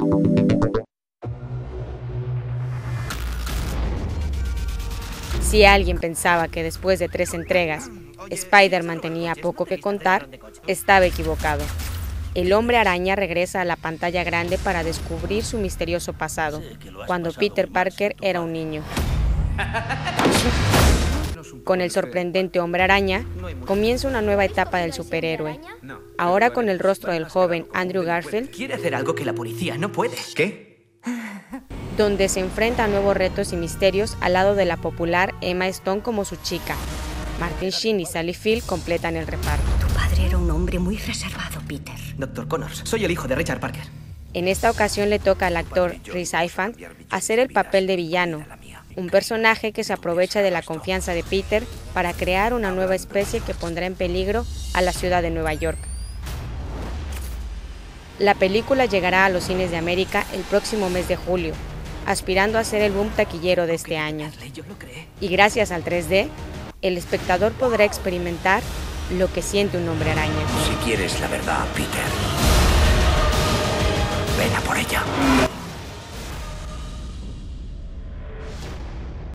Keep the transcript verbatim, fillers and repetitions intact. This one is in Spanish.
Si alguien pensaba que después de tres entregas, Spider-Man tenía poco que contar, estaba equivocado. El Hombre Araña regresa a la pantalla grande para descubrir su misterioso pasado, cuando Peter Parker era un niño. Con el sorprendente Hombre Araña, comienza una nueva etapa del superhéroe. Ahora con el rostro del joven Andrew Garfield, Quiere hacer algo que la policía no puede. ¿Qué? donde se enfrenta a nuevos retos y misterios al lado de la popular Emma Stone como su chica. Martin Sheen y Sally Field completan el reparto. Tu padre era un hombre muy reservado, Peter. Doctor Connors, soy el hijo de Richard Parker. En esta ocasión le toca al actor Rhys Ifans hacer el papel de villano, un personaje que se aprovecha de la confianza de Peter para crear una nueva especie que pondrá en peligro a la ciudad de Nueva York. La película llegará a los cines de América el próximo mes de julio, aspirando a ser el boom taquillero de este año. Y gracias al tres D, el espectador podrá experimentar lo que siente un hombre araña. Si quieres la verdad, Peter, ven a por ella.